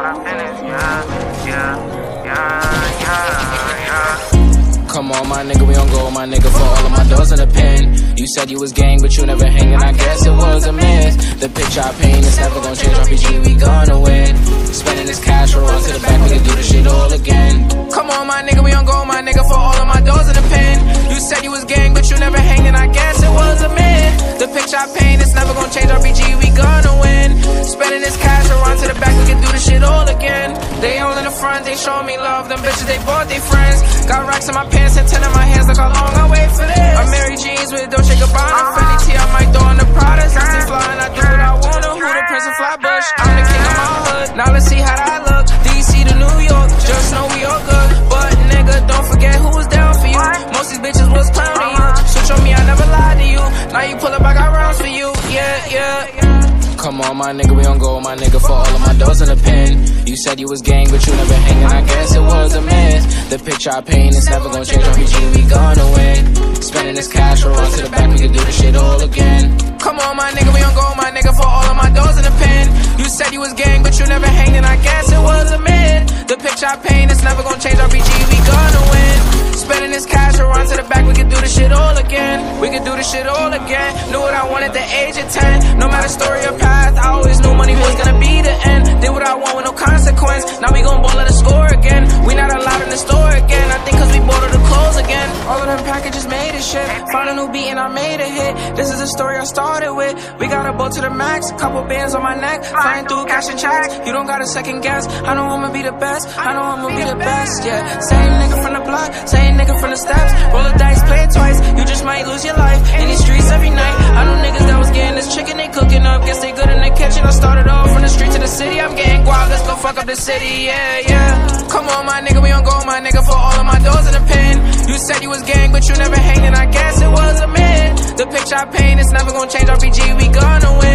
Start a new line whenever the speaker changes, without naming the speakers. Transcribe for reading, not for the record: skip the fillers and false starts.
Come on, my nigga, we on go, my nigga, for all of my doors in the pen. You said you was gang, but you never hanging, I guess it was a miss. The picture I paint is never gonna change, RPG, we gonna win. Spending this cash, roll on to the back, we can do this shit all again. Come on, my nigga, we on go, my nigga, for all of my doors in the pen. You said you was gang, but you never hanging, I guess it was a myth. The picture I paint is never gonna change, RPG, we gonna win. Spending this cash, roll on to the back, we can do this shit all again. They all in the front, they showing me love, them bitches, they bought their friends. Got racks in my pants and 10 in my hands, look how long I wait for this. I'm Mary Jeans with Dolce Gabbana, Fendi T, I might throw on the Prada. Since they flying, I do what I wanna. Who the Prince of Flatbush? I'm the king of my hood. Now let's see how that look. DC to New York, just know we all good. But nigga, don't forget who was down for you. Most these bitches was clowning you. Switch on me, I never lied to you. Now you pull up, I got rounds for you. Yeah. Come on, my nigga, we on go, my nigga, for all of my doors in the pen. You said you was gang, but you never hanging, I guess it was a miss. The picture I paint is never gonna change, RPG, we gonna win. Spending this cash, roll on to the back, we can do this shit all again. Come on, my nigga, we on go, my nigga, for all of my doors in the pen. You said you was gang, but you never hanging, I guess it was a myth. The picture I paint is never gonna change, RPG, we gonna win. Spending this cash, roll on to the back, we can do this shit all again. We can do this shit all again. Knew what I wanted at the age of 10. No matter story or path, I always knew money was gonna be the end. Did what I want with no consequence. Now we gon' ball at the score again. We not allowed in the store again. I think cause we bought all the clothes again. All of them packages made a shit. Found a new beat and I made a hit. This is the story I started with. We got a boat to the max, couple bands on my neck, flying through cash and checks. You don't gotta second guess. I know I'ma be the best. I know I'ma be the best, yeah. Same nigga from the block, same nigga from the steps. Roll the dice, play it twice. You just might lose your life in these streets every night. I know niggas that was getting this chicken they cooking up. Guess they good in the kitchen. I started off from the street to the city. I'm getting guap, let's go fuck up the city, yeah. Come on, my nigga, we on go, my nigga, for all of my doors in the pen. You said you was gang, but you never hanging, I guess it was a myth. The picture I paint is never gonna change, RPG, we gonna win.